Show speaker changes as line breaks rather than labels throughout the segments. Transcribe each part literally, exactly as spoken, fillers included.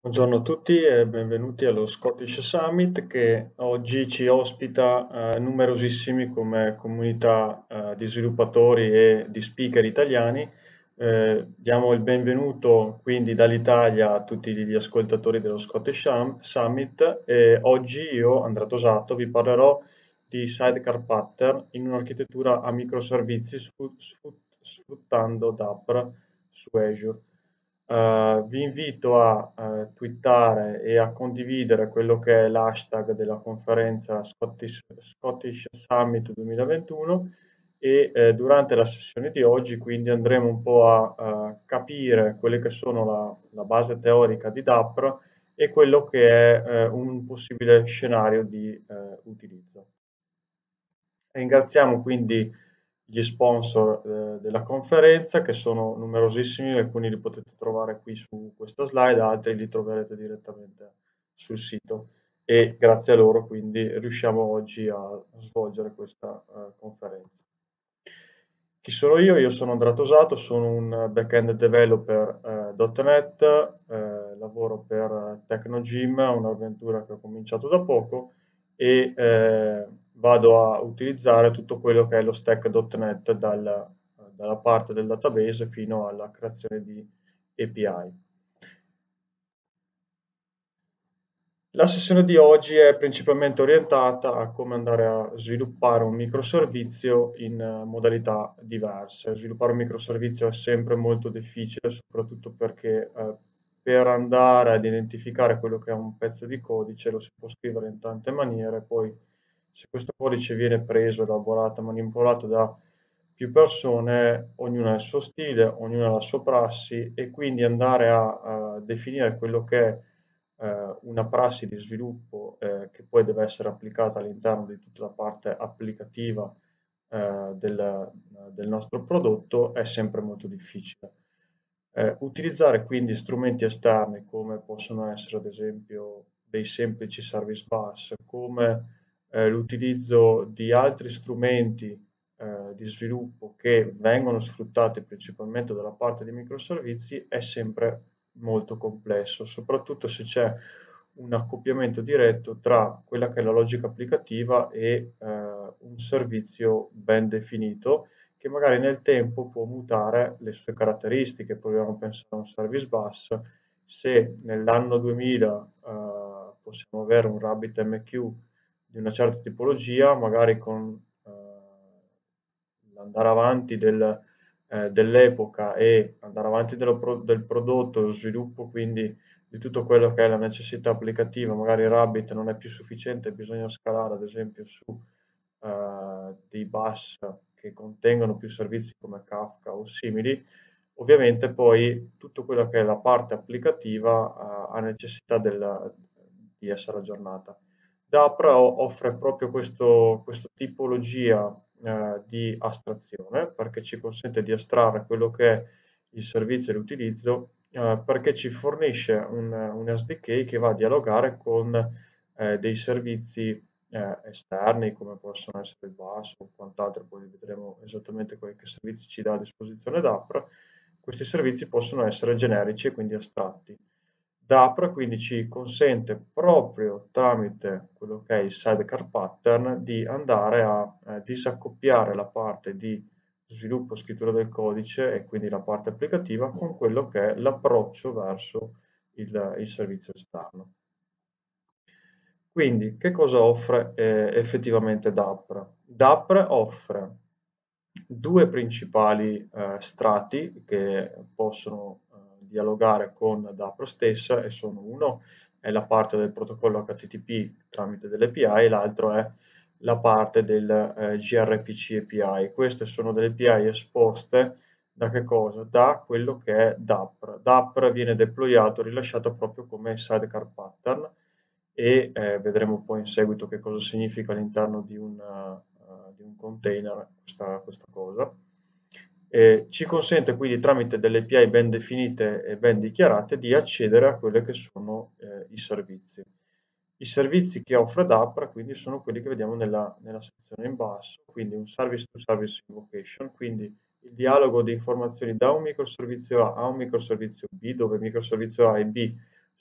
Buongiorno a tutti e benvenuti allo Scottish Summit che oggi ci ospita eh, numerosissimi come comunità eh, di sviluppatori e di speaker italiani. Eh, diamo il benvenuto quindi dall'Italia a tutti gli ascoltatori dello Scottish Sum- Summit e oggi io, Andrea Tosato, vi parlerò di Sidecar Pattern in un'architettura a microservizi sfrut- sfrut- sfruttando Dapr su Azure. Uh, vi invito a uh, twittare e a condividere quello che è l'hashtag della conferenza Scottish, Scottish Summit duemilaventuno e eh, durante la sessione di oggi quindi andremo un po' a, a capire quelle che sono la, la base teorica di Dapr e quello che è eh, un possibile scenario di eh, utilizzo. Ringraziamo quindi gli sponsor eh, della conferenza che sono numerosissimi, alcuni li potete trovare qui su questa slide, altri li troverete direttamente sul sito e grazie a loro quindi riusciamo oggi a svolgere questa uh, conferenza. Chi sono io? Io sono Andrea Tosato, sono un back-end developer eh, .NET, eh, lavoro per Tecnogym, un'avventura che ho cominciato da poco e eh, vado a utilizzare tutto quello che è lo stack .NET dal, dalla parte del database fino alla creazione di A P I. La sessione di oggi è principalmente orientata a come andare a sviluppare un microservizio in eh, modalità diverse. Sviluppare un microservizio è sempre molto difficile, soprattutto perché eh, per andare ad identificare quello che è un pezzo di codice lo si può scrivere in tante maniere, poi se questo codice viene preso, elaborato, manipolato da più persone, ognuno ha il suo stile, ognuno ha la sua prassi e quindi andare a, a definire quello che è eh, una prassi di sviluppo eh, che poi deve essere applicata all'interno di tutta la parte applicativa eh, del, del nostro prodotto è sempre molto difficile. Eh, utilizzare quindi strumenti esterni come possono essere ad esempio dei semplici service bus, come eh, l'utilizzo di altri strumenti eh, di sviluppo che vengono sfruttati principalmente dalla parte di microservizi è sempre molto complesso, soprattutto se c'è un accoppiamento diretto tra quella che è la logica applicativa e eh, un servizio ben definito che magari nel tempo può mutare le sue caratteristiche. Proviamo a pensare a un service bus. Se nell'anno duemila eh, possiamo avere un RabbitMQ di una certa tipologia, magari con eh, l'andare avanti del, eh, dell'epoca e andare avanti dello pro- del prodotto, lo sviluppo quindi di tutto quello che è la necessità applicativa, magari Rabbit non è più sufficiente, bisogna scalare ad esempio su eh, dei bus che contengono più servizi come Kafka o simili, ovviamente poi tutto quello che è la parte applicativa eh, ha necessità del, di essere aggiornata. Dapra offre proprio questo, questa tipologia eh, di astrazione perché ci consente di astrarre quello che è il servizio e l'utilizzo eh, perché ci fornisce un, un S D K che va a dialogare con eh, dei servizi eh, esterni come possono essere il bus o quant'altro, poi vedremo esattamente quali che servizi ci dà a disposizione Dapra. Questi servizi possono essere generici e quindi astratti. Dapra quindi ci consente proprio tramite quello che è il sidecar pattern di andare a eh, disaccoppiare la parte di sviluppo, scrittura del codice e quindi la parte applicativa con quello che è l'approccio verso il, il servizio esterno. Quindi, che cosa offre eh, effettivamente Dapr? Dapr offre due principali eh, strati che possono eh, dialogare con Dapr stessa e sono uno è la parte del protocollo H T T P tramite delle A P I e l'altro è la parte del eh, gRPC A P I. Queste sono delle A P I esposte da che cosa? Da quello che è Dapr. Dapr viene deployato, rilasciato proprio come sidecar pattern e eh, vedremo poi in seguito che cosa significa all'interno di, una, uh, di un container questa, questa cosa. E ci consente quindi tramite delle A P I ben definite e ben dichiarate di accedere a quelli che sono eh, i servizi. I servizi che offre Dapra quindi sono quelli che vediamo nella, nella sezione in basso, quindi un service to service invocation, quindi il dialogo di informazioni da un microservizio A a un microservizio B, dove microservizio A e B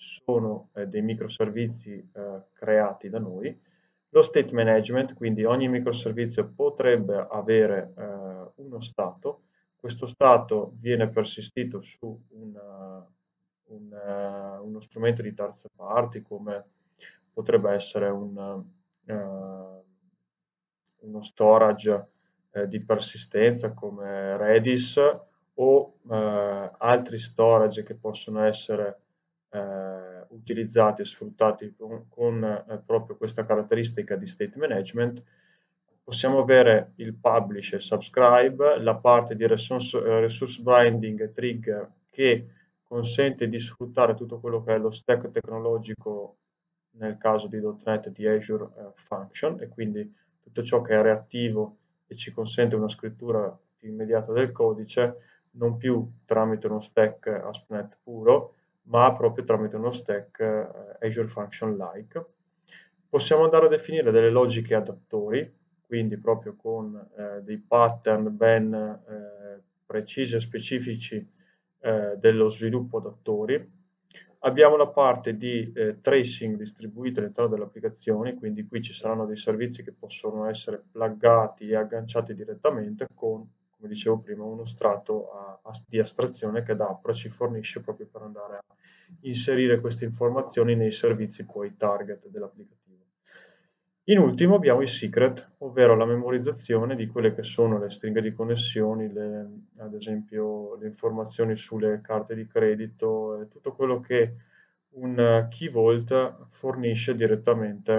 sono eh, dei microservizi eh, creati da noi. Lo state management, quindi ogni microservizio potrebbe avere eh, uno stato. Questo stato viene persistito su una, un, uh, uno strumento di terze parti, come potrebbe essere un, uh, uno storage eh, di persistenza come Redis o eh, altri storage che possono essere eh, utilizzati e sfruttati con, con eh, proprio questa caratteristica di state management. Possiamo avere il publish e subscribe, la parte di resource, uh, resource binding e trigger che consente di sfruttare tutto quello che è lo stack tecnologico nel caso di .ponto net di Azure uh, Function, e quindi tutto ciò che è reattivo e ci consente una scrittura più immediata del codice, non più tramite uno stack A S P dot net puro, ma proprio tramite uno stack uh, Azure Function like. Possiamo andare a definire delle logiche adattori, quindi proprio con eh, dei pattern ben eh, precisi e specifici eh, dello sviluppo adattori. Abbiamo la parte di eh, tracing distribuita all'interno delle applicazioni, quindi qui ci saranno dei servizi che possono essere pluggati e agganciati direttamente con, come dicevo prima, uno strato a, a, di astrazione che Dapr ci fornisce proprio per andare a inserire queste informazioni nei servizi poi target dell'applicativo. In ultimo abbiamo i secret, ovvero la memorizzazione di quelle che sono le stringhe di connessioni, le, ad esempio le informazioni sulle carte di credito, e tutto quello che un Key Vault fornisce direttamente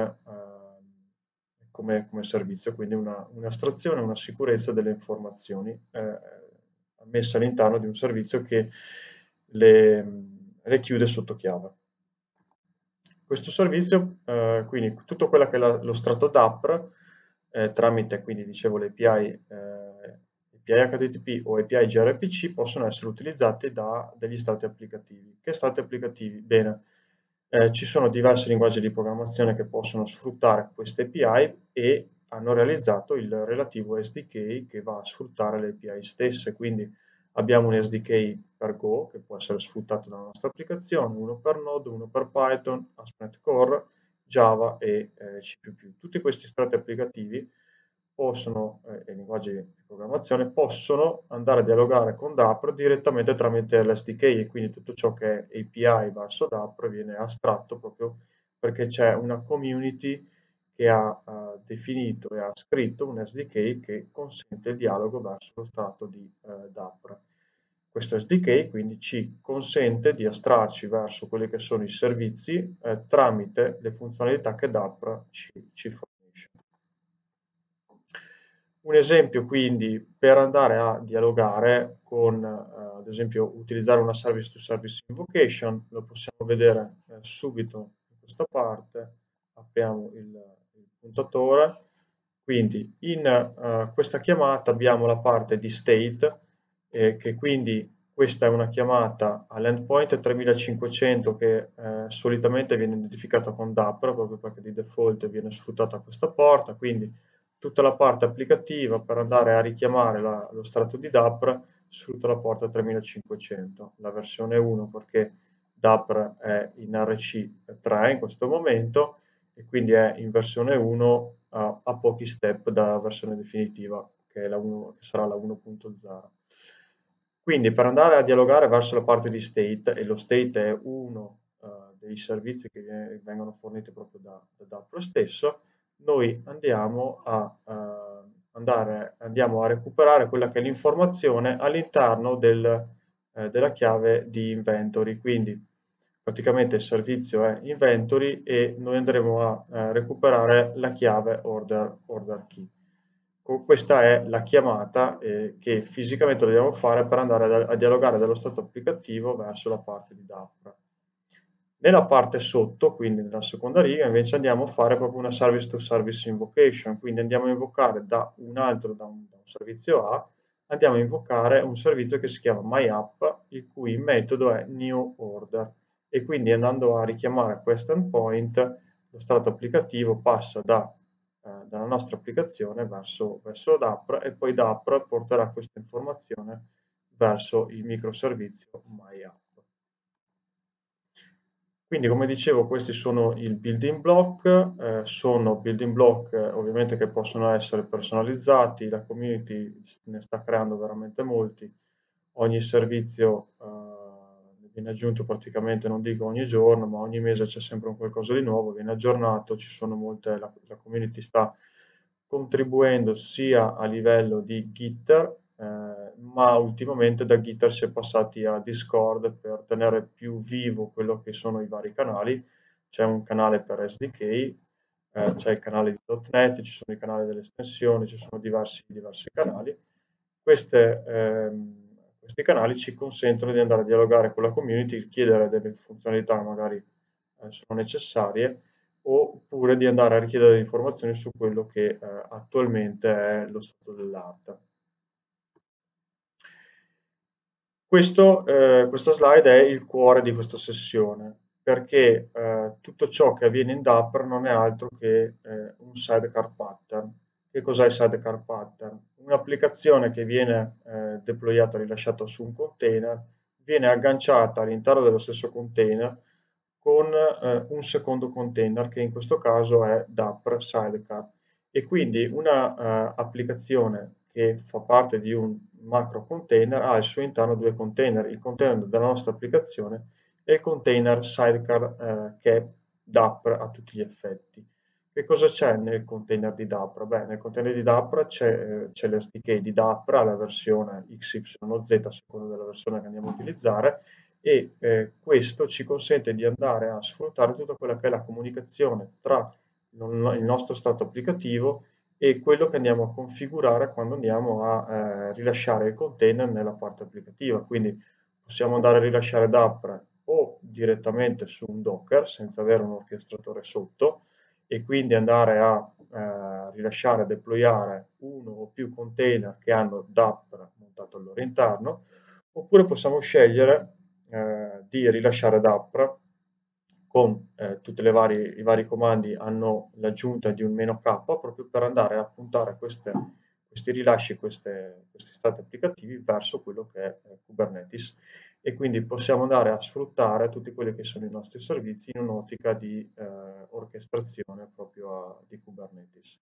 eh, come, come servizio, quindi una, un'astrazione, una sicurezza delle informazioni eh, messa all'interno di un servizio che le, le chiude sotto chiave. Questo servizio, eh, quindi tutto quello che è la, lo strato Dapr, eh, tramite, quindi dicevo, le A P I, eh, A P I H T T P o A P I gRPC, possono essere utilizzati da degli strati applicativi. Che strati applicativi? Bene, eh, ci sono diversi linguaggi di programmazione che possono sfruttare queste A P I e hanno realizzato il relativo S D K che va a sfruttare le A P I stesse, quindi abbiamo un S D K per Go che può essere sfruttato dalla nostra applicazione, uno per Node, uno per Python, A S P dot net Core, Java e eh, C più più. Tutti questi strati applicativi possono, eh, e linguaggi di programmazione, possono andare a dialogare con Dapr direttamente tramite l'S D K, e quindi tutto ciò che è A P I verso Dapr viene astratto proprio perché c'è una community che ha uh, definito e ha scritto un S D K che consente il dialogo verso lo strato di uh, Dapr. Questo S D K quindi ci consente di astrarci verso quelli che sono i servizi eh, tramite le funzionalità che Dapr ci, ci fornisce. Un esempio quindi per andare a dialogare con, eh, ad esempio, utilizzare una service to service invocation, lo possiamo vedere eh, subito in questa parte. Apriamo il, il puntatore. Quindi in uh, questa chiamata abbiamo la parte di state, eh, che quindi questa è una chiamata all'endpoint tremilacinquecento che eh, solitamente viene identificata con Dapr, proprio perché di default viene sfruttata questa porta, quindi tutta la parte applicativa per andare a richiamare la, lo strato di Dapr sfrutta la porta tremilacinquecento, la versione uno perché Dapr è in R C tre in questo momento e quindi è in versione uno a, a pochi step dalla versione definitiva che, è la uno, che sarà la uno punto zero. Quindi per andare a dialogare verso la parte di state, e lo state è uno uh, dei servizi che viene, vengono forniti proprio da, da Dapr stesso, noi andiamo a, uh, andare, andiamo a recuperare quella che è l'informazione all'interno del, eh, della chiave di inventory. Quindi praticamente il servizio è inventory e noi andremo a eh, recuperare la chiave order, order key. Questa è la chiamata eh, che fisicamente dobbiamo fare per andare a, a dialogare dallo stato applicativo verso la parte di Dapr. Nella parte sotto, quindi nella seconda riga, invece andiamo a fare proprio una service to service invocation, quindi andiamo a invocare da un altro, da un, da un servizio A, andiamo a invocare un servizio che si chiama MyApp, il cui metodo è newOrder, e quindi andando a richiamare questo endpoint, lo strato applicativo passa da, eh, dalla nostra applicazione verso, verso Dapr, e poi Dapr porterà questa informazione verso il microservizio MyApp. Quindi, come dicevo, questi sono i building block, eh, sono building block eh, ovviamente che possono essere personalizzati, la community ne sta creando veramente molti, ogni servizio eh, ne viene aggiunto praticamente, non dico ogni giorno, ma ogni mese c'è sempre un qualcosa di nuovo, viene aggiornato, ci sono molte, la, la community sta contribuendo sia a livello di Gitter, eh, ma ultimamente da Gitter si è passati a Discord per tenere più vivo quello che sono i vari canali. C'è un canale per S D K, eh, c'è il canale di .punto net, ci sono i canali delle estensioni, ci sono diversi, diversi canali. Queste, ehm, questi canali ci consentono di andare a dialogare con la community, chiedere delle funzionalità magari eh, sono necessarie, oppure di andare a richiedere informazioni su quello che eh, attualmente è lo stato dell'arte. Questo, eh, questa slide è il cuore di questa sessione, perché eh, tutto ciò che avviene in Dapper non è altro che eh, un sidecar pattern. Che cos'è il sidecar pattern? Un'applicazione che viene eh, deployata, rilasciata su un container, viene agganciata all'interno dello stesso container con eh, un secondo container, che in questo caso è Dapper Sidecar. E quindi una uh, applicazione che fa parte di un macro container ha al suo interno due container, il container della nostra applicazione e il container sidecar uh, che è Dapper a tutti gli effetti. Che cosa c'è nel container di Dapper? Beh, nel container di Dapper c'è, c'è l'S D K di Dapper, la versione X Y Z a seconda della versione che andiamo a utilizzare, e eh, questo ci consente di andare a sfruttare tutta quella che è la comunicazione tra il nostro stato applicativo e quello che andiamo a configurare quando andiamo a eh, rilasciare il container nella parte applicativa. Quindi possiamo andare a rilasciare Dapper o direttamente su un Docker senza avere un orchestratore sotto e quindi andare a eh, rilasciare, deployare uno o più container che hanno Dapper montato al loro interno, oppure possiamo scegliere eh, di rilasciare Dapper con eh, tutti i vari comandi hanno l'aggiunta di un meno K proprio per andare a puntare queste, questi rilasci, queste, questi stati applicativi verso quello che è eh, Kubernetes e quindi possiamo andare a sfruttare tutti quelli che sono i nostri servizi in un'ottica di eh, orchestrazione proprio a, di Kubernetes.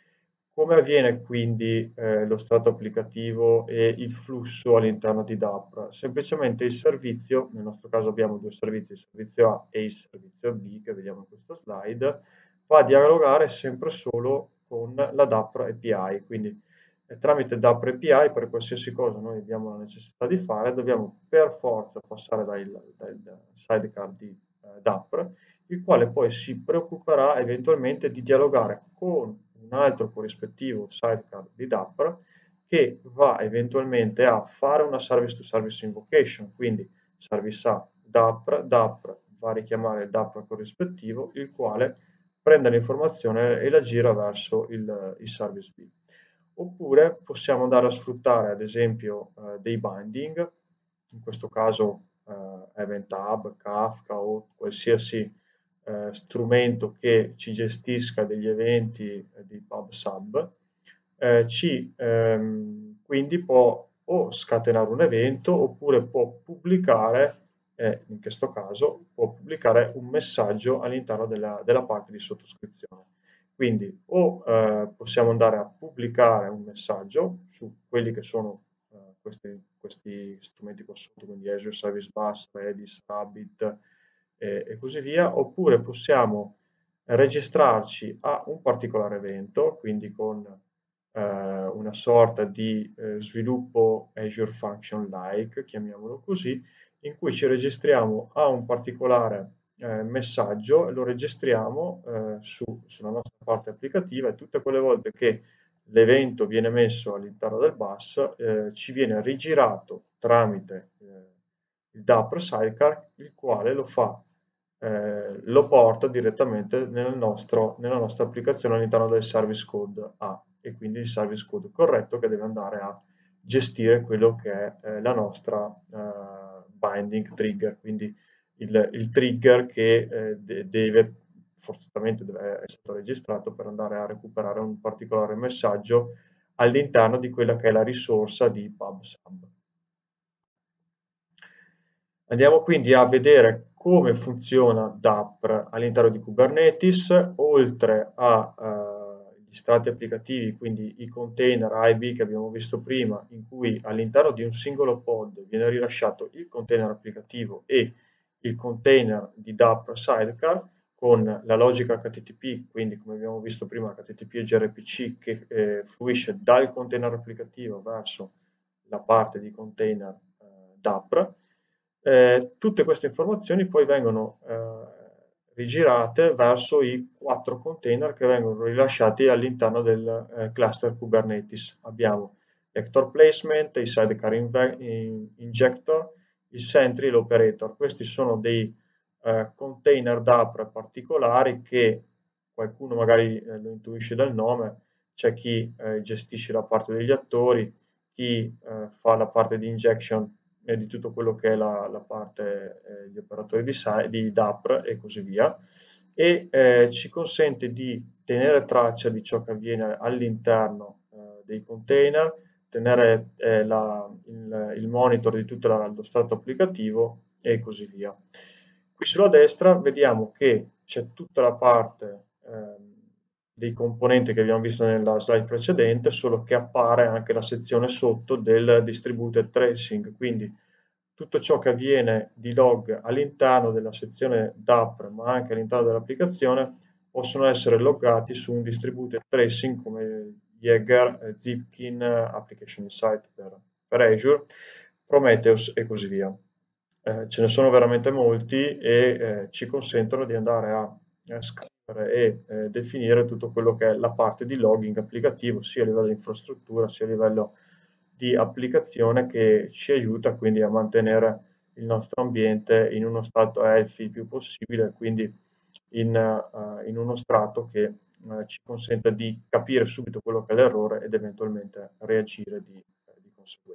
Come avviene quindi eh, lo stato applicativo e il flusso all'interno di Dapper? Semplicemente il servizio, nel nostro caso abbiamo due servizi, il servizio A e il servizio B, che vediamo in questa slide, va a dialogare sempre solo con la Dapper A P I, quindi eh, tramite Dapper A P I per qualsiasi cosa noi abbiamo la necessità di fare, dobbiamo per forza passare dal, dal sidecar di eh, Dapper, il quale poi si preoccuperà eventualmente di dialogare con un altro corrispettivo sidecar di Dapper che va eventualmente a fare una service to service invocation, quindi service A Dapper, Dapper va a richiamare il Dapper corrispettivo, il quale prende l'informazione e la gira verso il, il service B. Oppure possiamo andare a sfruttare ad esempio eh, dei binding, in questo caso eh, Event Hub, Kafka o qualsiasi eh, strumento che ci gestisca degli eventi eh, di PubSub, eh, ci ehm, quindi può o scatenare un evento oppure può pubblicare, eh, in questo caso, può pubblicare un messaggio all'interno della, della parte di sottoscrizione. Quindi o eh, possiamo andare a pubblicare un messaggio su quelli che sono eh, questi, questi strumenti qua sotto, quindi Azure Service Bus, Redis, Rabbit eh, e così via, oppure possiamo registrarci a un particolare evento, quindi con eh, una sorta di eh, sviluppo Azure Function Like, chiamiamolo così, in cui ci registriamo a un particolare eh, messaggio, lo registriamo eh, su, sulla nostra parte applicativa e tutte quelle volte che l'evento viene messo all'interno del bus, eh, ci viene rigirato tramite eh, il Dapper Sidecar, il quale lo fa, eh, lo porta direttamente nel nostro, nella nostra applicazione all'interno del service code A e quindi il service code corretto che deve andare a gestire quello che è eh, la nostra eh, binding trigger, quindi il, il trigger che eh, de deve forzatamente deve essere registrato per andare a recuperare un particolare messaggio all'interno di quella che è la risorsa di PubSub. Andiamo quindi a vedere come funziona Dapr all'interno di Kubernetes, oltre agli strati applicativi, quindi i container A e B che abbiamo visto prima, in cui all'interno di un singolo pod viene rilasciato il container applicativo e il container di Dapr Sidecar, con la logica H T T P, quindi come abbiamo visto prima H T T P e gRPC che eh, fluisce dal container applicativo verso la parte di container eh, Dapr. Eh, tutte queste informazioni poi vengono eh, rigirate verso i quattro container che vengono rilasciati all'interno del eh, cluster Kubernetes. Abbiamo vector placement, i sidecar in injector, il sentry e l'operator. Questi sono dei eh, container Dapr particolari che qualcuno magari eh, lo intuisce dal nome, c'è chi eh, gestisce la parte degli attori, chi eh, fa la parte di injection e di tutto quello che è la, la parte eh, di operatori di, di Dapr e così via, e eh, ci consente di tenere traccia di ciò che avviene all'interno eh, dei container, tenere eh, la, il, il monitor di tutto la, lo stato applicativo e così via. Qui sulla destra vediamo che c'è tutta la parte eh, dei componenti che abbiamo visto nella slide precedente, solo che appare anche la sezione sotto del distributed tracing, quindi tutto ciò che avviene di log all'interno della sezione Dapr, ma anche all'interno dell'applicazione, possono essere loggati su un distributed tracing come Jaeger, Zipkin, Application Insight per, per Azure, Prometheus e così via. Eh, ce ne sono veramente molti e eh, ci consentono di andare a, a scrivere e eh, definire tutto quello che è la parte di logging applicativo, sia a livello di infrastruttura, sia a livello di applicazione, che ci aiuta quindi a mantenere il nostro ambiente in uno stato healthy il più possibile, quindi in, uh, in uno strato che uh, ci consenta di capire subito quello che è l'errore ed eventualmente reagire di, eh, di conseguenza.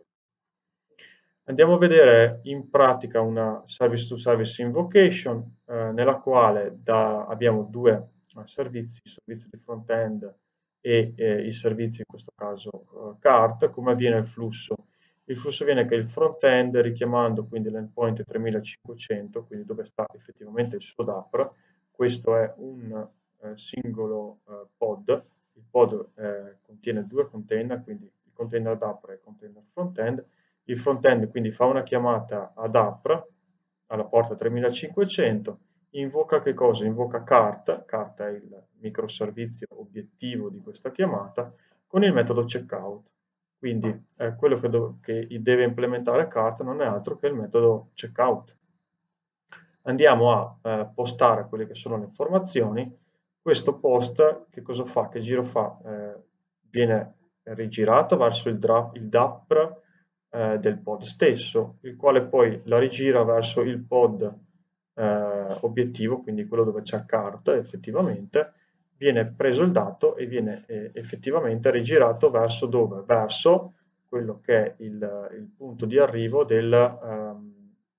Andiamo a vedere in pratica una service to service invocation eh, nella quale da, abbiamo due eh, servizi, il servizio di front-end e eh, il servizio in questo caso eh, cart. Come avviene il flusso? Il flusso viene che il front-end, richiamando quindi l'endpoint tremilacinquecento, quindi dove sta effettivamente il suo Dapr, questo è un eh, singolo eh, pod, il pod eh, contiene due container, quindi il container Dapr e il container front-end. Il front-end quindi fa una chiamata ad Dapr alla porta tremilacinquecento, invoca che cosa? Invoca cart, cart è il microservizio obiettivo di questa chiamata, con il metodo checkout. Quindi eh, quello che, do, che deve implementare cart non è altro che il metodo checkout. Andiamo a eh, postare quelle che sono le informazioni. Questo post che cosa fa? Che giro fa? Eh, viene rigirato verso il, il Dapr eh, del pod stesso, il quale poi la rigira verso il pod eh, obiettivo, quindi quello dove c'è cart effettivamente, viene preso il dato e viene eh, effettivamente rigirato verso dove? Verso quello che è il, il punto di arrivo del, um,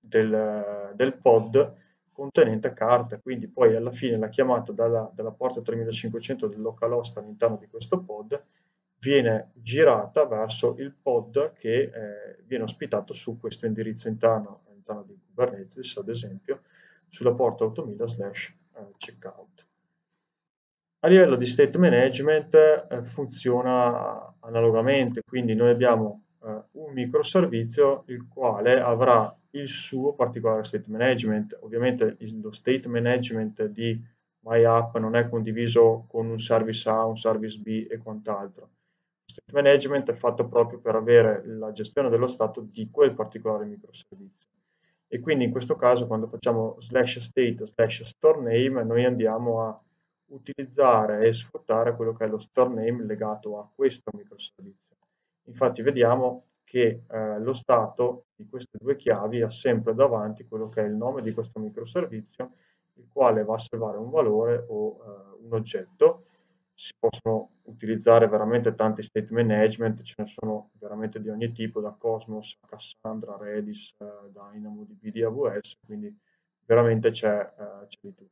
del, del pod contenente cart, quindi poi alla fine la chiamata dalla, dalla porta tremilacinquecento del localhost all'interno di questo pod viene girata verso il pod che eh, viene ospitato su questo indirizzo interno, all'interno di Kubernetes, ad esempio, sulla porta ottomila slash checkout. A livello di state management eh, funziona analogamente, quindi noi abbiamo eh, un microservizio il quale avrà il suo particolare state management. Ovviamente il, lo state management di MyApp non è condiviso con un service A, un service B e quant'altro. Lo state management è fatto proprio per avere la gestione dello stato di quel particolare microservizio. E quindi in questo caso quando facciamo slash state slash store name noi andiamo a utilizzare e sfruttare quello che è lo store name legato a questo microservizio. Infatti vediamo che eh, lo stato di queste due chiavi ha sempre davanti quello che è il nome di questo microservizio, il quale va a salvare un valore o eh, un oggetto. Si possono utilizzare veramente tanti state management, ce ne sono veramente di ogni tipo, da Cosmos a Cassandra, Redis, eh, DynamoDB, D W S, quindi veramente c'è eh, di tutto.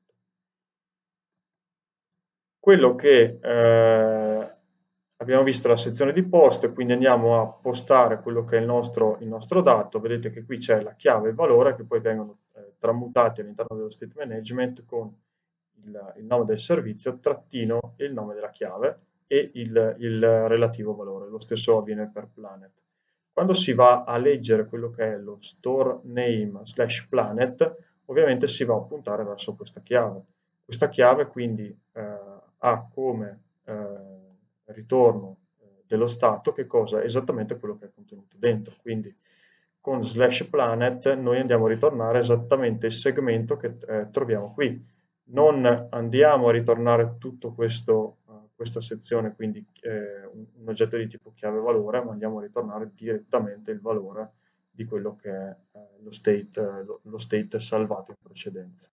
Quello che eh, abbiamo visto la sezione di post, quindi andiamo a postare quello che è il nostro, il nostro dato. Vedete che qui c'è la chiave e il valore che poi vengono eh, tramutati all'interno dello state management con il, il nome del servizio, trattino il nome della chiave e il, il relativo valore. Lo stesso avviene per Planet. Quando si va a leggere quello che è lo store name slash planet, ovviamente si va a puntare verso questa chiave. Questa chiave quindi eh, ha come eh, ritorno eh, dello stato che cosa? Esattamente quello che è contenuto dentro. Quindi con slash planet noi andiamo a ritornare esattamente il segmento che eh, troviamo qui. Non andiamo a ritornare tutto questo, uh, questa sezione, quindi eh, un, un oggetto di tipo chiave valore, ma andiamo a ritornare direttamente il valore di quello che è eh, lo, state, eh, lo, lo state salvato in precedenza.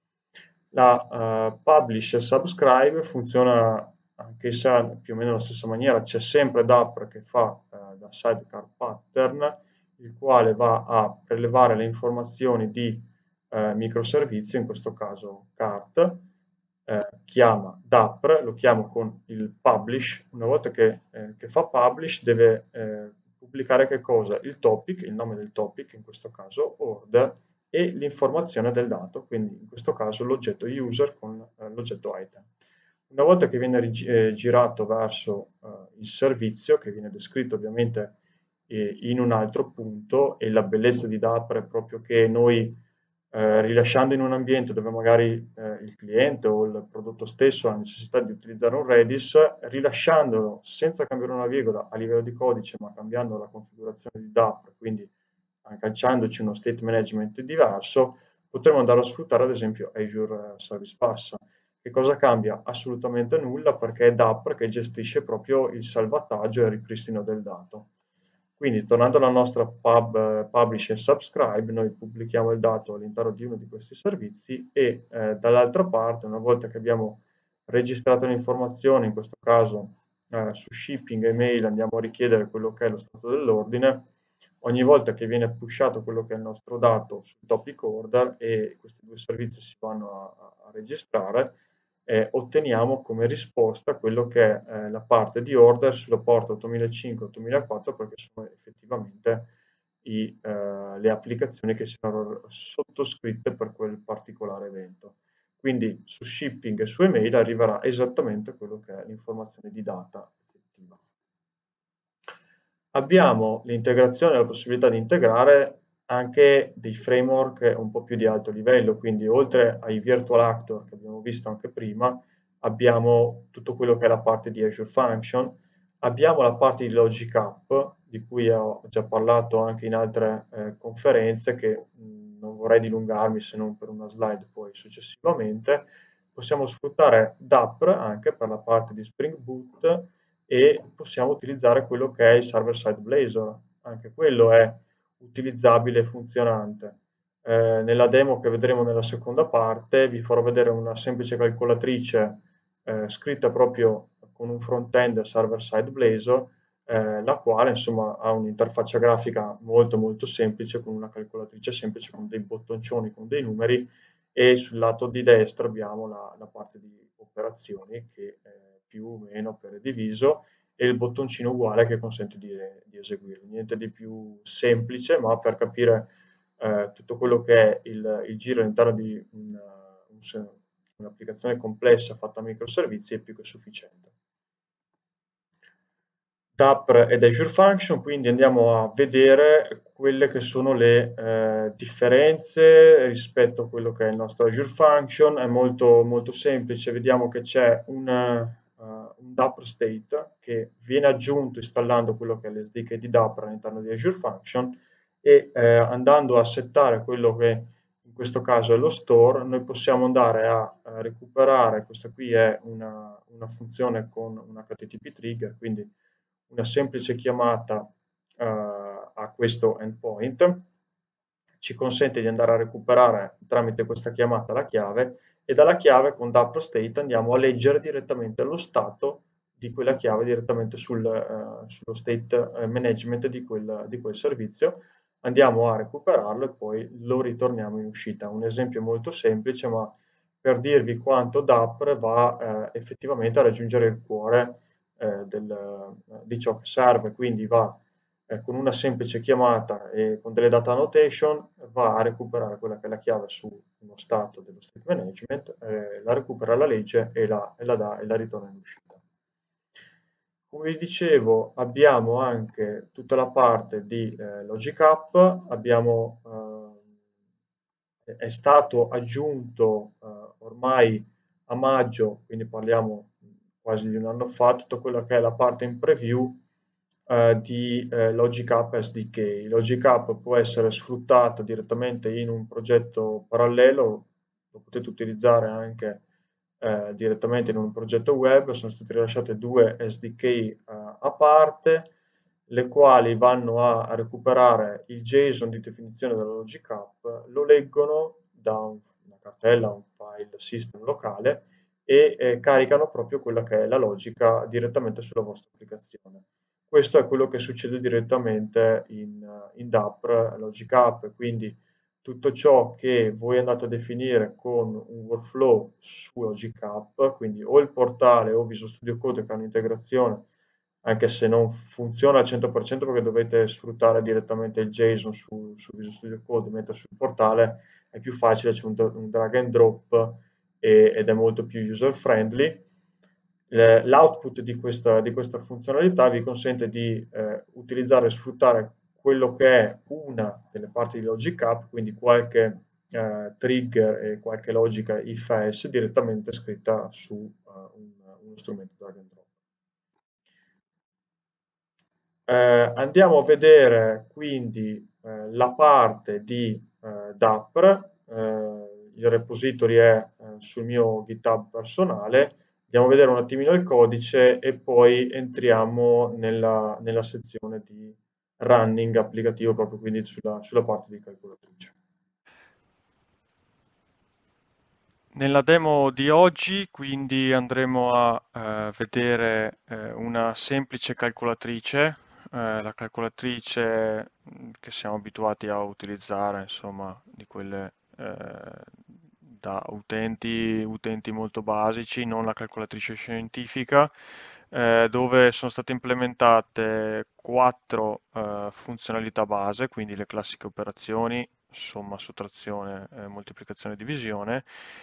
La uh, publish e subscribe funziona anche se più o meno nella stessa maniera, c'è sempre Dapr che fa uh, da sidecar pattern, il quale va a prelevare le informazioni di eh, microservizio, in questo caso cart, eh, chiama Dapr, lo chiamo con il publish, una volta che, eh, che fa publish deve eh, pubblicare che cosa? Il topic, il nome del topic, in questo caso order, e l'informazione del dato, quindi in questo caso l'oggetto user con eh, l'oggetto item. Una volta che viene eh, girato verso eh, il servizio, che viene descritto ovviamente eh, in un altro punto, e la bellezza di Dapr è proprio che noi eh, rilasciando in un ambiente dove magari eh, il cliente o il prodotto stesso ha necessità di utilizzare un Redis, rilasciandolo senza cambiare una virgola a livello di codice, ma cambiando la configurazione di Dapr, quindi agganciandoci uno state management diverso, potremo andare a sfruttare ad esempio Azure Service Bus. Che cosa cambia? Assolutamente nulla, perché è Dapr che gestisce proprio il salvataggio e il ripristino del dato. Quindi tornando alla nostra pub, publish e subscribe, noi pubblichiamo il dato all'interno di uno di questi servizi e eh, dall'altra parte, una volta che abbiamo registrato le informazioni, in questo caso eh, su shipping e mail andiamo a richiedere quello che è lo stato dell'ordine, ogni volta che viene pushato quello che è il nostro dato sul topic order e questi due servizi si vanno a, a registrare, eh, otteniamo come risposta quello che è eh, la parte di order sulla porta ottomilacinque ottomilaquattro, perché sono effettivamente i, eh, le applicazioni che sono sottoscritte per quel particolare evento. Quindi su shipping e su email arriverà esattamente quello che è l'informazione di data effettiva. Abbiamo l'integrazione, la possibilità di integrare anche dei framework un po' più di alto livello, quindi oltre ai virtual actor che abbiamo visto anche prima, abbiamo tutto quello che è la parte di Azure Function, abbiamo la parte di Logic App, di cui ho già parlato anche in altre eh, conferenze, che mh, non vorrei dilungarmi se non per una slide poi successivamente. Possiamo sfruttare Dapr anche per la parte di Spring Boot, e possiamo utilizzare quello che è il server-side Blazor, anche quello è utilizzabile e funzionante. Eh, nella demo che vedremo nella seconda parte vi farò vedere una semplice calcolatrice eh, scritta proprio con un front-end server-side Blazor, eh, la quale insomma ha un'interfaccia grafica molto molto semplice, con una calcolatrice semplice, con dei bottoncioni, con dei numeri, e sul lato di destra abbiamo la, la parte di operazioni che eh, più o meno per diviso, e il bottoncino uguale che consente di, di eseguirlo. Niente di più semplice, ma per capire eh, tutto quello che è il, il giro all'interno di un, un, un'applicazione complessa fatta a microservizi è più che sufficiente. Dapr ed Azure Function, quindi andiamo a vedere quelle che sono le eh, differenze rispetto a quello che è il nostro Azure Function. È molto, molto semplice, vediamo che c'è un, uh, un Dapr state che viene aggiunto installando quello che è l'S D K di Dapr all'interno di Azure Function, e eh, andando a settare quello che in questo caso è lo store, noi possiamo andare a, a recuperare, questa qui è una, una funzione con un H T T P trigger, quindi una semplice chiamata uh, a questo endpoint ci consente di andare a recuperare tramite questa chiamata la chiave, e dalla chiave con Dapr state andiamo a leggere direttamente lo stato di quella chiave direttamente sul, uh, sullo state management di quel, di quel servizio, andiamo a recuperarlo e poi lo ritorniamo in uscita. Un esempio molto semplice, ma per dirvi quanto Dapr va eh, effettivamente a raggiungere il cuore eh, del, di ciò che serve, quindi va eh, con una semplice chiamata e con delle data annotation va a recuperare quella che è la chiave su uno stato dello state management, eh, la recupera, la legge e la, e la dà e la ritorna in uscita. Come vi dicevo, abbiamo anche tutta la parte di eh, Logic App, abbiamo, eh, è stato aggiunto eh, ormai a maggio, quindi parliamo quasi di un anno fa, tutto quello che è la parte in preview eh, di eh, Logic App S D K. Logic App può essere sfruttato direttamente in un progetto parallelo, lo potete utilizzare anche eh, direttamente in un progetto web. Sono state rilasciate due S D K eh, a parte, le quali vanno a, a recuperare il JSON di definizione della Logic App, lo leggono da un, una cartella, un file system locale e eh, caricano proprio quella che è la logica direttamente sulla vostra applicazione. Questo è quello che succede direttamente in, in D A P R Logic App, quindi tutto ciò che voi andate a definire con un workflow su Logic App, quindi o il portale o Visual Studio Code che hanno integrazione, anche se non funziona al cento per cento perché dovete sfruttare direttamente il JSON su, su Visual Studio Code, mentre sul portale è più facile, c'è un, un drag and drop e, ed è molto più user friendly. L'output di questa, di questa funzionalità vi consente di eh, utilizzare e sfruttare quello che è una delle parti di Logic App, quindi qualche eh, trigger e qualche logica if else direttamente scritta su uh, un, uno strumento drag and drop. Eh, andiamo a vedere quindi eh, la parte di eh, D A P R, eh, il repository è eh, sul mio GitHub personale, andiamo a vedere un attimino il codice e poi entriamo nella, nella sezione di running applicativo, proprio quindi sulla, sulla parte di calcolatrice.
Nella demo di oggi quindi andremo a eh, vedere eh, una semplice calcolatrice, eh, la calcolatrice mh, che siamo abituati a utilizzare, insomma, di quelle eh, da utenti, utenti molto basici, non la calcolatrice scientifica, eh, dove sono state implementate quattro eh, funzionalità base, quindi le classiche operazioni, somma, sottrazione, eh, moltiplicazione e divisione,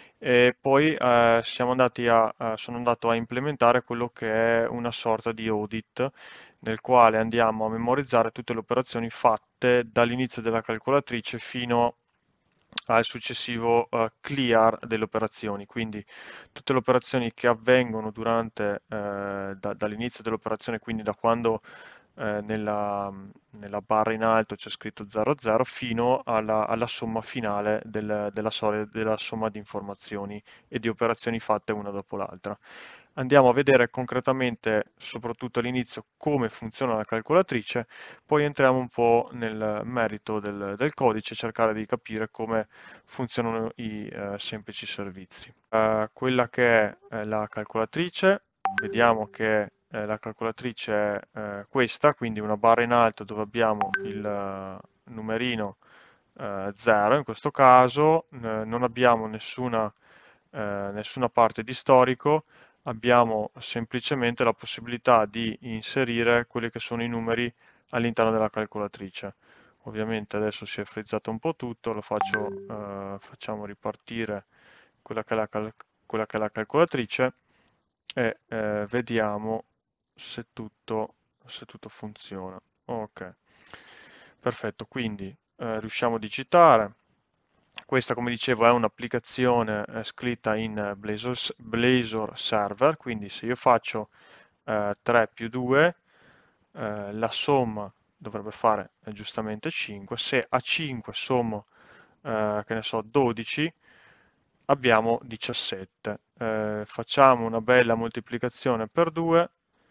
e poi eh, siamo andati a, eh, sono andato a implementare quello che è una sorta di audit nel quale andiamo a memorizzare tutte le operazioni fatte dall'inizio della calcolatrice fino al successivo eh, clear delle operazioni, quindi tutte le operazioni che avvengono durante, eh, da- dall'inizio dell'operazione, quindi da quando eh, nella, nella barra in alto c'è scritto zero zero fino alla, alla somma finale del- della, sole- della somma di informazioni e di operazioni fatte una dopo l'altra. Andiamo a vedere concretamente, soprattutto all'inizio, come funziona la calcolatrice, poi entriamo un po' nel merito del, del codice, cercare di capire come funzionano i eh, semplici servizi. Eh, quella che è eh, la calcolatrice, vediamo che eh, la calcolatrice è eh, questa, quindi una barra in alto dove abbiamo il eh, numerino eh, zero in questo caso, eh, non abbiamo nessuna, eh, nessuna parte di storico, abbiamo semplicemente la possibilità di inserire quelli che sono i numeri all'interno della calcolatrice. Ovviamente adesso si è frizzato un po' tutto, lo faccio, eh, facciamo ripartire quella che è la, cal- quella che è la calcolatrice e eh, vediamo se tutto, se tutto funziona. Ok, perfetto, quindi eh, riusciamo a digitare. Questa, come dicevo, è un'applicazione eh, scritta in eh, Blazor, Blazor Server, quindi se io faccio eh, tre più due, eh, la somma dovrebbe fare eh, giustamente cinque. Se a cinque sommo, eh, che ne so, dodici, abbiamo diciassette. Eh, facciamo una bella moltiplicazione per due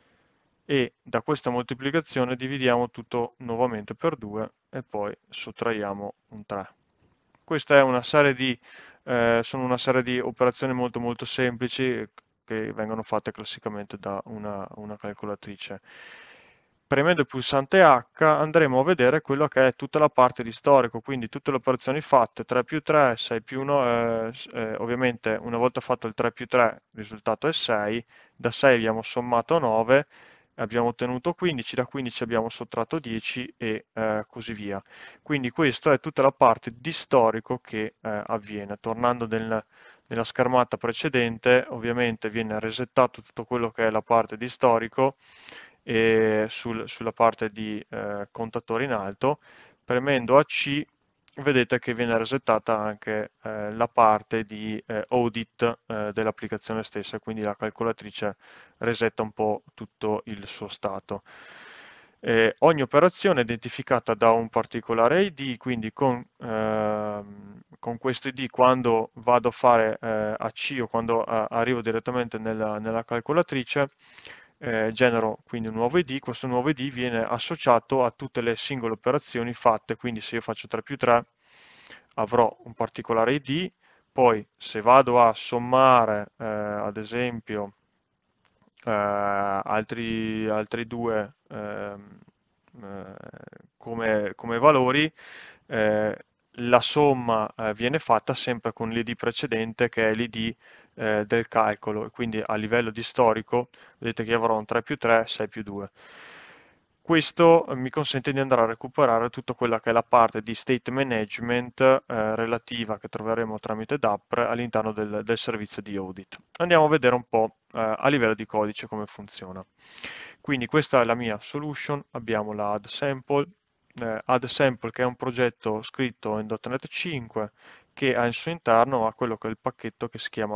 e da questa moltiplicazione dividiamo tutto nuovamente per due e poi sottraiamo un tre. Questa è una serie di, eh, sono una serie di operazioni molto molto semplici che vengono fatte classicamente da una, una calcolatrice. Premendo il pulsante H andremo a vedere quello che è tutta la parte di storico, quindi tutte le operazioni fatte, tre più tre, sei più uno, eh, eh, ovviamente una volta fatto il tre più tre il risultato è sei, da sei abbiamo sommato nove, abbiamo ottenuto quindici, da quindici abbiamo sottratto dieci e eh, così via. Quindi questa è tutta la parte di storico che eh, avviene. Tornando nel, nella schermata precedente, ovviamente viene resettato tutto quello che è la parte di storico e sul- sulla parte di eh, contatore in alto. Premendo A C vedete che viene resettata anche eh, la parte di eh, audit eh, dell'applicazione stessa, quindi la calcolatrice resetta un po' tutto il suo stato. Eh, ogni operazione è identificata da un particolare I D, quindi con, ehm, con questo I D quando vado a fare eh, A C o quando eh, arrivo direttamente nella, nella calcolatrice, eh, genero quindi un nuovo I D, questo nuovo I D viene associato a tutte le singole operazioni fatte, quindi se io faccio tre più tre avrò un particolare I D, poi se vado a sommare eh, ad esempio eh, altri, altri due ehm, eh, come, come valori, eh, la somma eh, viene fatta sempre con l'I D precedente che è l'I D eh, del calcolo, quindi a livello di storico vedete che io avrò un tre più tre, sei più due. Questo eh, mi consente di andare a recuperare tutta quella che è la parte di state management eh, relativa che troveremo tramite D A P R all'interno del, del servizio di audit. Andiamo a vedere un po' eh, a livello di codice come funziona. Quindi questa è la mia solution, abbiamo la add sample, eh, add sample che è un progetto scritto in .NET cinque che ha al suo interno ha quello che è il pacchetto che si chiama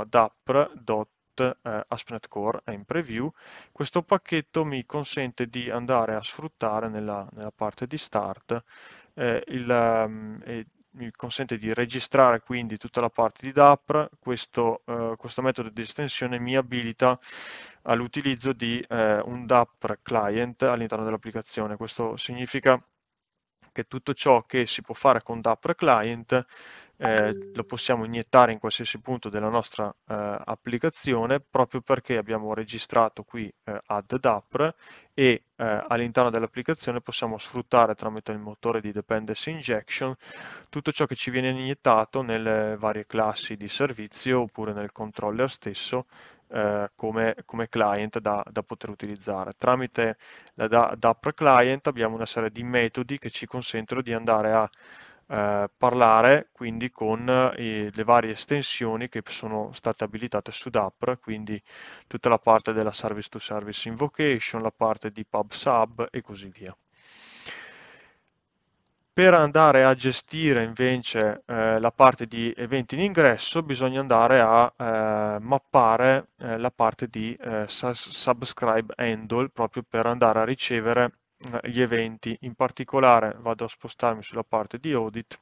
dapr.aspnet core, è in preview. Questo pacchetto mi consente di andare a sfruttare nella, nella parte di start eh, il, um, e mi consente di registrare quindi tutta la parte di dapr. Questo, eh, questo metodo di estensione mi abilita all'utilizzo di eh, un dapr client all'interno dell'applicazione. Questo significa che tutto ciò che si può fare con dapr client eh, lo possiamo iniettare in qualsiasi punto della nostra eh, applicazione proprio perché abbiamo registrato qui eh, add dapr e eh, all'interno dell'applicazione possiamo sfruttare tramite il motore di dependency injection tutto ciò che ci viene iniettato nelle varie classi di servizio oppure nel controller stesso eh, come, come client da, da poter utilizzare. Tramite la da- dapr client abbiamo una serie di metodi che ci consentono di andare a eh, parlare quindi con eh, le varie estensioni che sono state abilitate su dapr, quindi tutta la parte della service to service invocation, la parte di pub sub e così via. Per andare a gestire invece eh, la parte di eventi in ingresso bisogna andare a eh, mappare eh, la parte di eh, sus- subscribe handle proprio per andare a ricevere eh, gli eventi. In particolare vado a spostarmi sulla parte di audit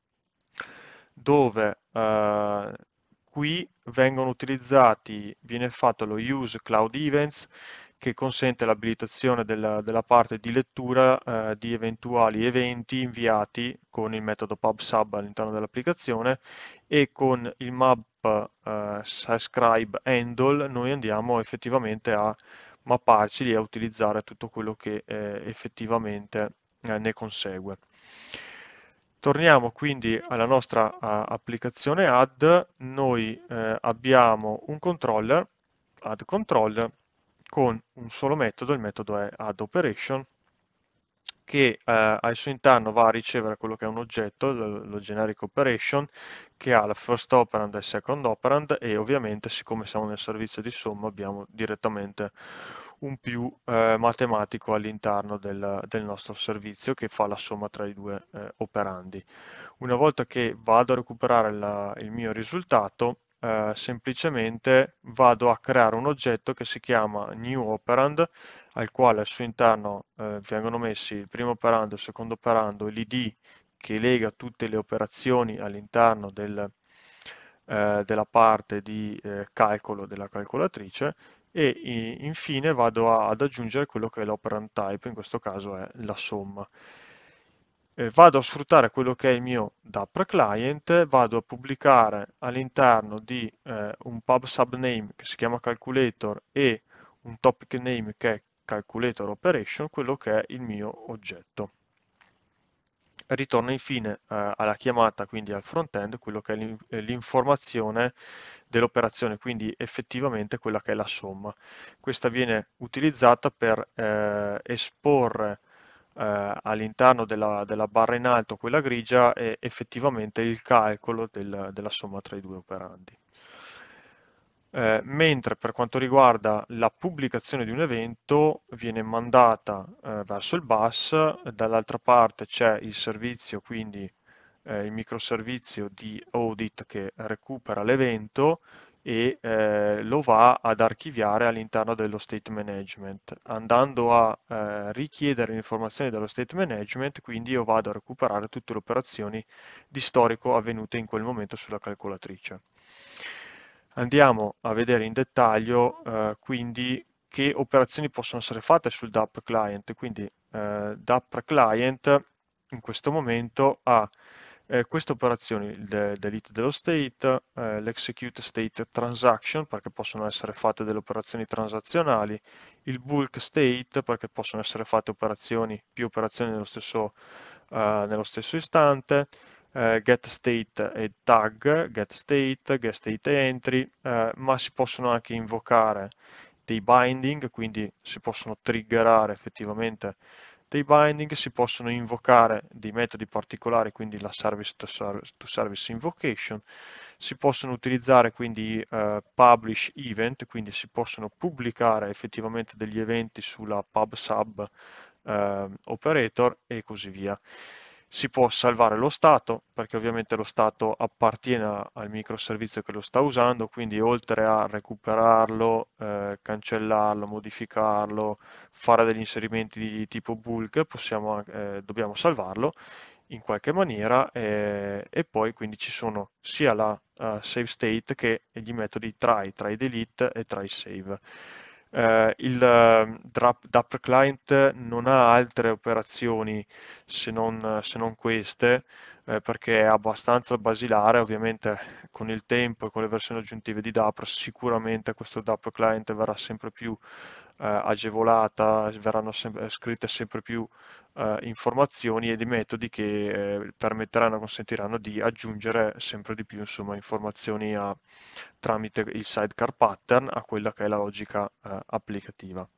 dove eh, qui vengono utilizzati, viene fatto lo use cloud events che consente l'abilitazione della, della parte di lettura eh, di eventuali eventi inviati con il metodo pubsub all'interno dell'applicazione e con il map eh, subscribe handle noi andiamo effettivamente a mapparci e a utilizzare tutto quello che eh, effettivamente eh, ne consegue. Torniamo quindi alla nostra a, applicazione add, noi eh, abbiamo un controller, add controller, con un solo metodo, il metodo è add operation, che eh, al suo interno va a ricevere quello che è un oggetto, lo, lo generic operation, che ha la first operand e il second operand e ovviamente siccome siamo nel servizio di somma abbiamo direttamente un più eh, matematico all'interno del, del nostro servizio che fa la somma tra i due eh, operandi. Una volta che vado a recuperare la- il mio risultato, eh, semplicemente vado a creare un oggetto che si chiama new operand al quale al suo interno eh, vengono messi il primo operando, il secondo operando e l'I D che lega tutte le operazioni all'interno del, eh, della parte di eh, calcolo della calcolatrice e i- infine vado a- ad aggiungere quello che è l'operand type, in questo caso è la somma. Eh, vado a sfruttare quello che è il mio dapr client, vado a pubblicare all'interno di eh, un pub subname che si chiama calculator e un topic name che è calculator operation, quello che è il mio oggetto. ritorna infine eh, alla chiamata, quindi al front-end, quello che è l'in- eh, l'informazione dell'operazione, quindi effettivamente quella che è la somma. Questa viene utilizzata per eh, esporre eh, all'interno della, della barra in alto, quella grigia, è effettivamente il calcolo del- della somma tra i due operandi. Eh, mentre per quanto riguarda la pubblicazione di un evento viene mandata eh, verso il bus, dall'altra parte c'è il servizio, quindi eh, il microservizio di audit che recupera l'evento e eh, lo va ad archiviare all'interno dello state management. Andando a eh, richiedere le informazioni dallo state management, quindi io vado a recuperare tutte le operazioni di storico avvenute in quel momento sulla calcolatrice. Andiamo a vedere in dettaglio eh, quindi che operazioni possono essere fatte sul D A P client. Quindi eh, D A P client in questo momento ha eh, queste operazioni: il de- delete dello state, eh, l'execute state transaction, perché possono essere fatte delle operazioni transazionali, il bulk state, perché possono essere fatte operazioni, più operazioni nello stesso, eh, nello stesso istante, eh, get state e tag, get state, get state entry, eh, ma si possono anche invocare dei binding, quindi si possono triggerare effettivamente dei binding, si possono invocare dei metodi particolari, quindi la service to service, to service invocation, si possono utilizzare quindi eh, publish event, quindi si possono pubblicare effettivamente degli eventi sulla pub sub eh, operator e così via. Si può salvare lo stato, perché ovviamente lo stato appartiene a- al microservizio che lo sta usando, quindi oltre a recuperarlo, eh, cancellarlo, modificarlo, fare degli inserimenti di tipo bulk, possiamo, eh, dobbiamo salvarlo in qualche maniera, eh, e poi quindi ci sono sia la eh, save state che gli metodi try, try delete e try save. Eh, il eh, drop- D A P client non ha altre operazioni se non, se non queste, eh, perché è abbastanza basilare. Ovviamente con il tempo e con le versioni aggiuntive di D A P sicuramente questo D A P client verrà sempre più eh, agevolata, verranno sem- scritte sempre più eh, informazioni e dei metodi che eh, permetteranno, consentiranno di aggiungere sempre di più, insomma, informazioni a- tramite il sidecar pattern a quella che è la logica eh, applicativa.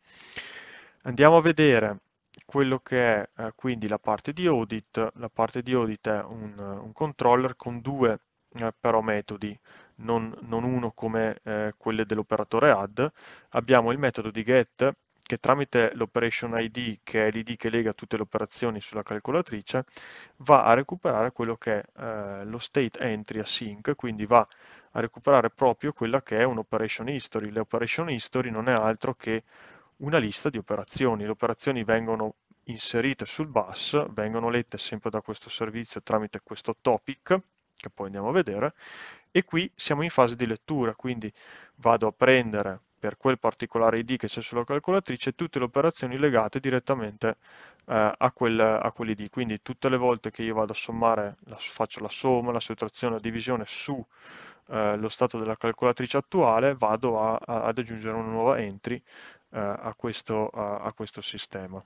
Andiamo a vedere quello che è eh, quindi la parte di audit. La parte di audit è un, un controller con due eh, però metodi, non, non uno come eh, quelle dell'operatore add. Abbiamo il metodo di get che tramite l'operation I D, che è l'I D che lega tutte le operazioni sulla calcolatrice, va a recuperare quello che è eh, lo state entry async, quindi va a recuperare proprio quella che è un'operation history. Le operation history non è altro che una lista di operazioni. Le operazioni vengono inserite sul bus, vengono lette sempre da questo servizio tramite questo topic, che poi andiamo a vedere, e qui siamo in fase di lettura, quindi vado a prendere per quel particolare I D che c'è sulla calcolatrice tutte le operazioni legate direttamente eh, a quel, a quell'I D. Quindi tutte le volte che io vado a sommare, la- faccio la somma, la sottrazione, la divisione su eh, lo stato della calcolatrice attuale, vado a- a- ad aggiungere una nuova entry eh, a questo, a, a questo sistema.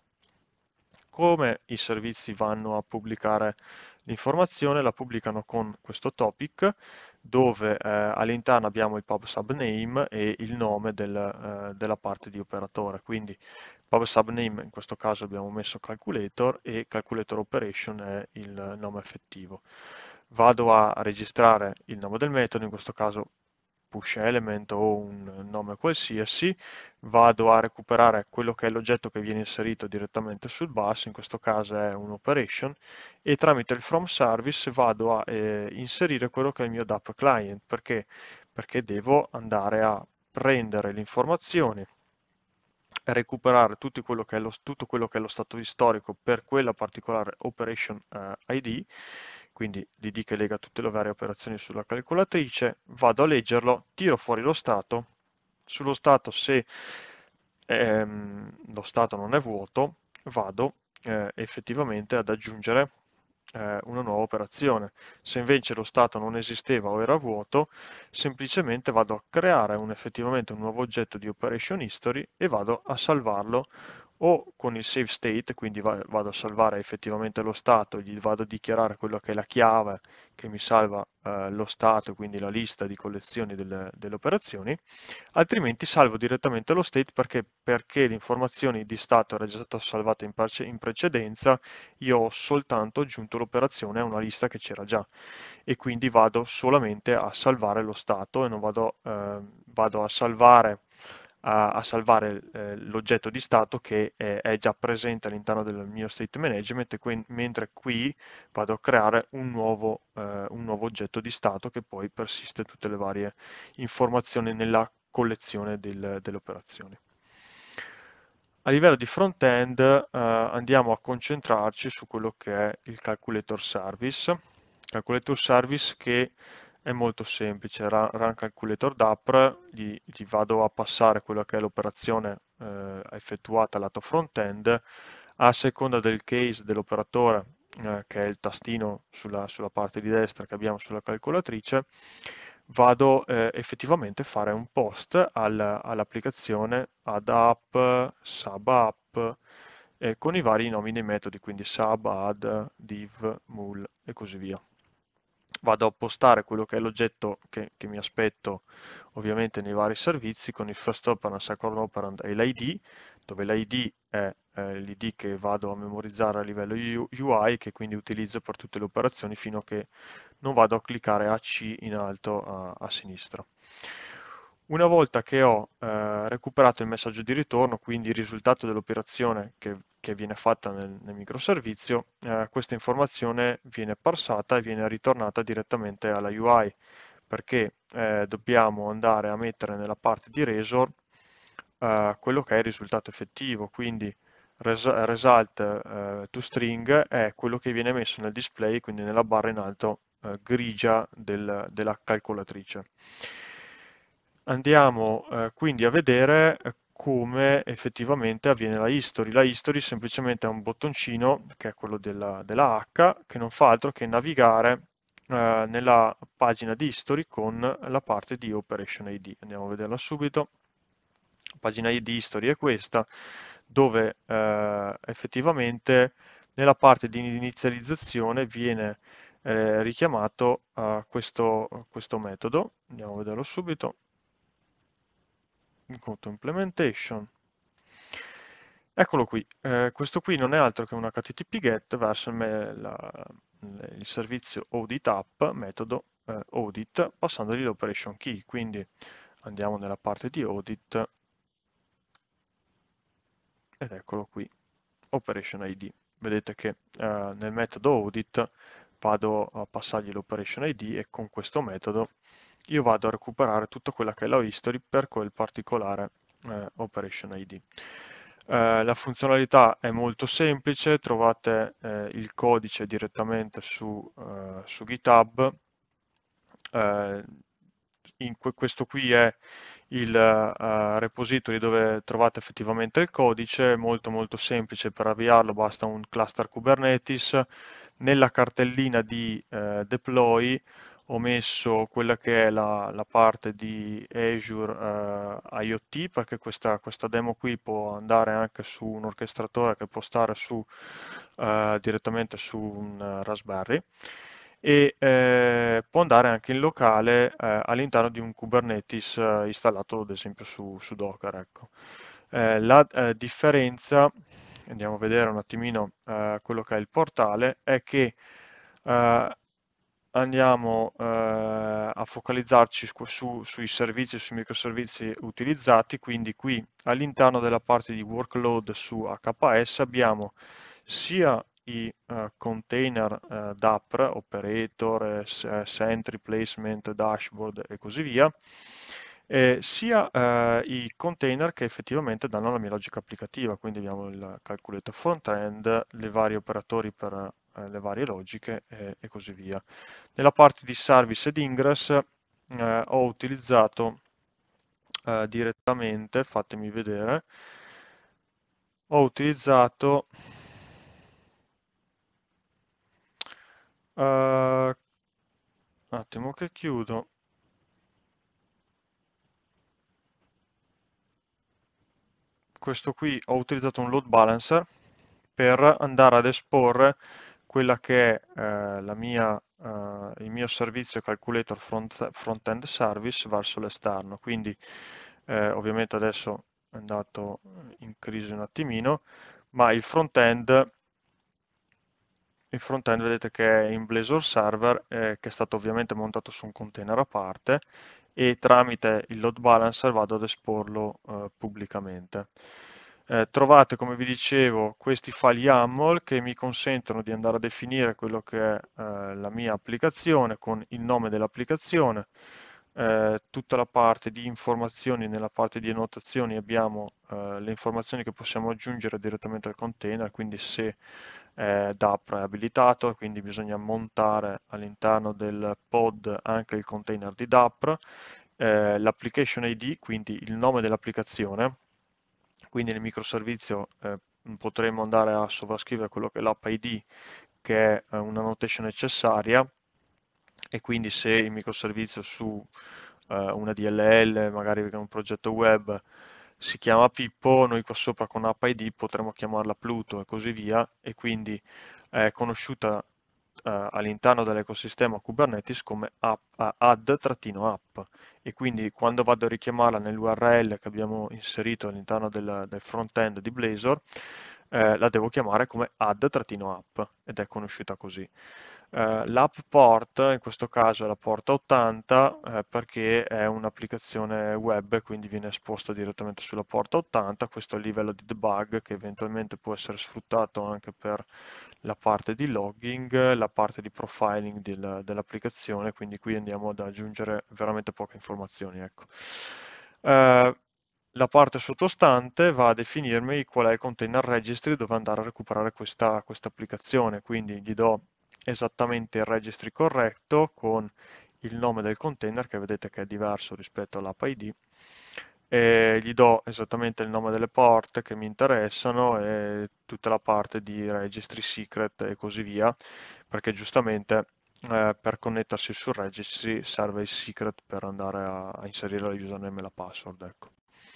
Come i servizi vanno a pubblicare l'informazione? La pubblicano con questo topic dove eh, all'interno abbiamo il pub subname e il nome del, eh, della parte di operatore. Quindi pub subname in questo caso abbiamo messo calculator e calculator operation è il nome effettivo. Vado a registrare il nome del metodo, in questo caso push element o un nome qualsiasi, vado a recuperare quello che è l'oggetto che viene inserito direttamente sul bus, in questo caso è un operation, e tramite il from service vado a eh, inserire quello che è il mio D A P client. Perché? Perché devo andare a prendere le informazioni, recuperare tutto quello che è lo, tutto quello che è lo stato storico per quella particolare operation eh, I D, quindi l'I D che lega tutte le varie operazioni sulla calcolatrice, vado a leggerlo, tiro fuori lo stato. Sullo stato, se ehm, lo stato non è vuoto, vado eh, effettivamente ad aggiungere eh, una nuova operazione. Se invece lo stato non esisteva o era vuoto, semplicemente vado a creare un, effettivamente un nuovo oggetto di operation history e vado a salvarlo o con il save state, quindi va- vado a salvare effettivamente lo stato, gli vado a dichiarare quello che è la chiave che mi salva eh, lo stato, quindi la lista di collezioni delle, delle operazioni, altrimenti salvo direttamente lo state perché, perché le informazioni di stato era già stata salvata in, parce- in precedenza, io ho soltanto aggiunto l'operazione a una lista che c'era già e quindi vado solamente a salvare lo stato e non vado, eh, vado a salvare, a, a salvare eh, l'oggetto di stato che è, è già presente all'interno del mio state management, e que- mentre qui vado a creare un nuovo, eh, un nuovo oggetto di stato che poi persiste tutte le varie informazioni nella collezione del- delle operazioni. A livello di front-end eh, andiamo a concentrarci su quello che è il calculator service. Calculator service che è molto semplice, Ra- Run Calculator D A P R, gli, gli vado a passare quella che è l'operazione eh, effettuata lato front-end, a seconda del case dell'operatore, eh, che è il tastino sulla, sulla parte di destra che abbiamo sulla calcolatrice, vado eh, effettivamente a fare un post al- all'applicazione add app, sub app, eh, con i vari nomi dei metodi, quindi sub, add, div, mul e così via. Vado a postare quello che è l'oggetto che, che mi aspetto ovviamente nei vari servizi con il first operand, second operand e l'I D, dove l'I D è eh, l'I D che vado a memorizzare a livello U- UI, che quindi utilizzo per tutte le operazioni fino a che non vado a cliccare A C in alto a, a sinistra. Una volta che ho eh, recuperato il messaggio di ritorno, quindi il risultato dell'operazione che, che viene fatta nel, nel microservizio, eh, questa informazione viene parsata e viene ritornata direttamente alla U I, perché eh, dobbiamo andare a mettere nella parte di Razor eh, quello che è il risultato effettivo, quindi res- result eh, to string è quello che viene messo nel display, quindi nella barra in alto eh, grigia del- della calcolatrice. Andiamo eh, quindi a vedere eh, come effettivamente avviene la history. La history semplicemente è un bottoncino, che è quello della, della H, che non fa altro che navigare eh, nella pagina di history con la parte di Operation I D. Andiamo a vederla subito. La pagina di history è questa, dove eh, effettivamente nella parte di inizializzazione viene eh, richiamato eh, questo, questo metodo. Andiamo a vederlo subito. Go to implementation. Eccolo qui, eh, questo qui non è altro che un H T T P GET verso il, me- la- il servizio audit app, metodo eh, audit, passandogli l'operation key. Quindi andiamo nella parte di audit ed eccolo qui, operation I D. Vedete che eh, nel metodo audit vado a passargli l'operation I D e con questo metodo io vado a recuperare tutta quella che è la history per quel particolare eh, operation I D. Eh, la funzionalità è molto semplice, trovate eh, il codice direttamente su, eh, su GitHub. Eh, in que- questo qui è il eh, repository dove trovate effettivamente il codice, molto molto semplice per avviarlo, basta un cluster Kubernetes. Nella cartellina di eh, deploy ho messo quella che è la, la parte di Azure eh, IoT, perché questa, questa demo qui può andare anche su un orchestratore che può stare su, eh, direttamente su un eh, Raspberry, e eh, può andare anche in locale eh, all'interno di un Kubernetes eh, installato ad esempio su, su Docker. Ecco. Eh, la eh, differenza, andiamo a vedere un attimino eh, quello che è il portale, è che eh, andiamo eh, a focalizzarci su, su- sui servizi e sui microservizi utilizzati, quindi qui all'interno della parte di workload su H P S abbiamo sia i eh, container eh, D A P R, operator, eh, s- eh, sentry, placement, dashboard e così via, eh, sia eh, i container che effettivamente danno la mia logica applicativa, quindi abbiamo il calculator front-end, i vari operatori per eh, le varie logiche eh, e così via. Nella parte di service ed ingress eh, ho utilizzato eh, direttamente, fatemi vedere, ho utilizzato eh, un attimo che chiudo. questo qui ho utilizzato un load balancer per andare ad esporre quella che è eh, la mia, eh, il mio servizio calculator front, front-end service verso l'esterno. Quindi eh, ovviamente adesso è andato in crisi un attimino, ma il front-end il front-end vedete che è in Blazor Server, eh, che è stato ovviamente montato su un container a parte, e tramite il load balancer vado ad esporlo eh, pubblicamente. Eh, trovate, come vi dicevo, questi file YAML che mi consentono di andare a definire quello che è eh, la mia applicazione con il nome dell'applicazione, eh, tutta la parte di informazioni. Nella parte di annotazioni abbiamo eh, le informazioni che possiamo aggiungere direttamente al container, quindi se eh, Dapr è abilitato, quindi bisogna montare all'interno del pod anche il container di Dapr, eh, l'application I D, quindi il nome dell'applicazione, quindi nel microservizio eh, potremo andare a sovrascrivere quello che è l'app I D, che è eh, una notation necessaria, e quindi se il microservizio su eh, una D L L, magari un progetto web, si chiama Pippo, noi qua sopra con app I D potremo chiamarla Pluto e così via, e quindi è conosciuta eh, all'interno dell'ecosistema Kubernetes come app, eh, add-app, e quindi quando vado a richiamarla nell'U R L che abbiamo inserito all'interno del, del front-end di Blazor, eh, la devo chiamare come add-app ed è conosciuta così. Eh, l'app port in questo caso è la porta ottanta eh, perché è un'applicazione web, quindi viene esposta direttamente sulla porta ottanta. Questo è il livello di debug che eventualmente può essere sfruttato anche per la parte di logging, la parte di profiling del- dell'applicazione, quindi qui andiamo ad aggiungere veramente poche informazioni, ecco. Eh, la parte sottostante va a definirmi qual è il container registry dove andare a recuperare questa, questa applicazione, quindi gli do esattamente il registry corretto con il nome del container che vedete che è diverso rispetto all'app I D, e gli do esattamente il nome delle porte che mi interessano e tutta la parte di registry secret e così via, perché giustamente eh, per connettersi sul registry serve il secret per andare a, a inserire la username e la password, ecco.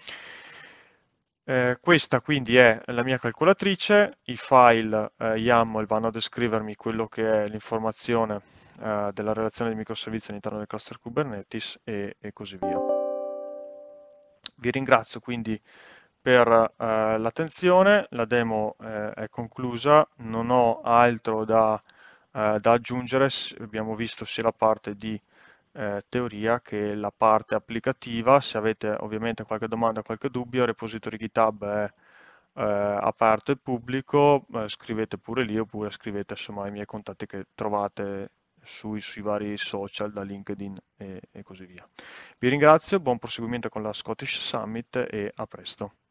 Eh, questa quindi è la mia calcolatrice, i file eh, YAML vanno a descrivermi quello che è l'informazione eh, della relazione di microservizi all'interno del cluster Kubernetes e, e così via. Vi ringrazio quindi per eh, l'attenzione, la demo eh, è conclusa, non ho altro da, eh, da aggiungere. Abbiamo visto sia la parte di eh, teoria che la parte applicativa. Se avete ovviamente qualche domanda, qualche dubbio, il repository GitHub è eh, aperto e pubblico, eh, scrivete pure lì oppure scrivete insomma ai miei contatti che trovate sui, sui vari social, da LinkedIn e, e così via. Vi ringrazio, buon proseguimento con la Scottish Summit e a presto.